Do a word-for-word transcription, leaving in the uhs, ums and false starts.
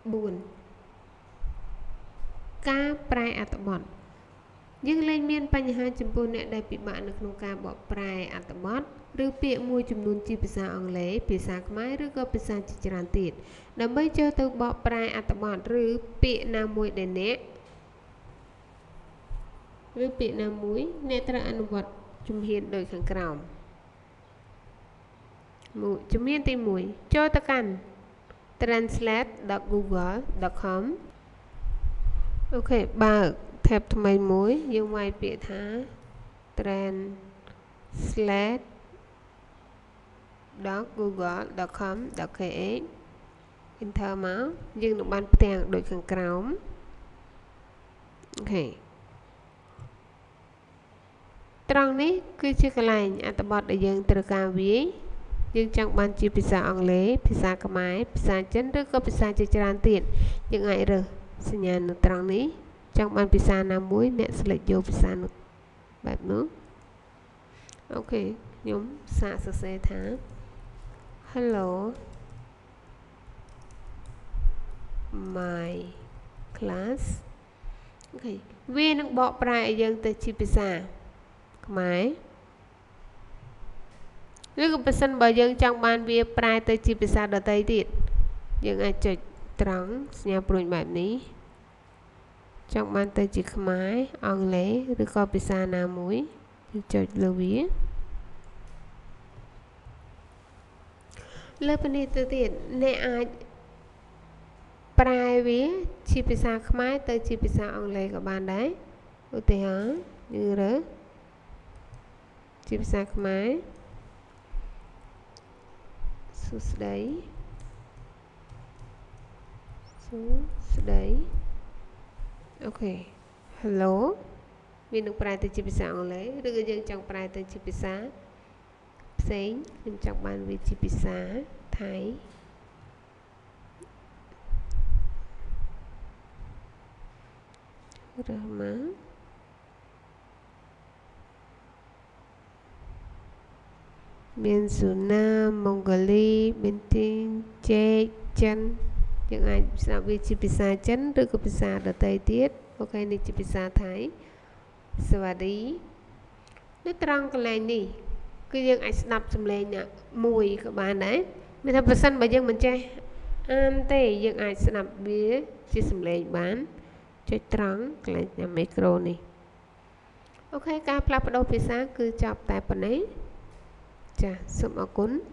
bốnការប្រែអត្ថបទយើងលែងមានបញ្ហាចំពោះអ្នកដែលពិបាកនៅក្នុងការបកប្រែអត្ថបទឬពាក្យមួយចំនួនជាភាសាអង់គ្លេសភាសាខ្មែរឬក៏ភាសាជាច្រើនទៀតដើម្បីចូលទៅបកប្រែអត្ថបទឬពាក្យណាមួយដែលអ្នកឬពាក្យណាមួយអ្នកត្រូវអនុវត្តជំហានដូចខាងក្រោមមួយជំហានទីមួយចូលទៅកាន់ translate ដត google ដត com អូខេបើក tab ថ្មីមួយយើងវាយពាក្យថា translate ដត google ដត com ដត kh enter មកយើងនឹងបានផ្ទាំងដូចខាងក្រោមអូខេត្រង់នេះគឺជាកន្លែងអត្ថបទដែលយើងត្រូវការវាយយើងចង់បានជាភាសាអង់គ្លេសភាសាខ្មែរភាសាចិនឬក៏ភាសាជាច្រើនទៀតយើងអាចរើសសញ្ញានៅត្រង់នេះចង់បានភាសាណាមួយអ្នក select យកភាសានោះបែបនោះអូខេខ្ញុំសាកសរសេរថា Hello my class អូខេវានឹងបកប្រែឲ្យយើងទៅជាភាសាខ្មែរឬក៏បើសិនបើយើងចង់បានវាប្រែទៅជាភាសាដទៃទៀតយើងអាចចុចត្រង់សញ្ញាព្រួញបែបនេះចង់បានទៅជាខ្មែរអង់គ្លេសឬក៏ភាសាណាមួយយើងចុចលើវាលើពីនេះទៅទៀតអ្នកអាចប្រែវាជាភាសាខ្មែរទៅជាភាសាអង់គ្លេសក៏បានដែរឧទាហរណ៍យើងរើសជាភាសាខ្មែរសួស្តីសួស្តីអូខេ Hello វានឹងប្រែទៅជាភាសាអង់គ្លេសឬក៏យើងចង់ប្រែទៅជាភាសាផ្សេងខ្ញុំចង់បានវាជាភាសាថៃរើសមកមានស៊ូណាម៉ុងហ្គាលីប៊ីនទីងជេកចិនយើងអាចស្ដាប់វាជាភាសាចិនឬក៏ភាសាដទៃទៀតអូខេនេះជាភាសាថៃសវស្តីនៅត្រង់កន្លែងនេះគឺយើងអាចស្ដាប់សំឡេងណាមួយក៏បានដែរមានថាប្រសិនបើយើងមិនចេះអានទេយើងអាចស្ដាប់វាជាសំឡេងបានចុចត្រង់កន្លែងញ៉ាំមីក្រូនេះអូខេការផ្លាស់ប្ដូរភាសាគឺចប់តែប៉ុណ្ណេះចាសសូមអរគុណ